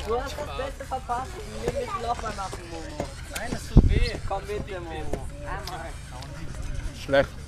Du hast das Beste verpasst. Wir müssen nochmal machen, Momo. Nein, das tut weh. Komm bitte, Momo. Schlecht.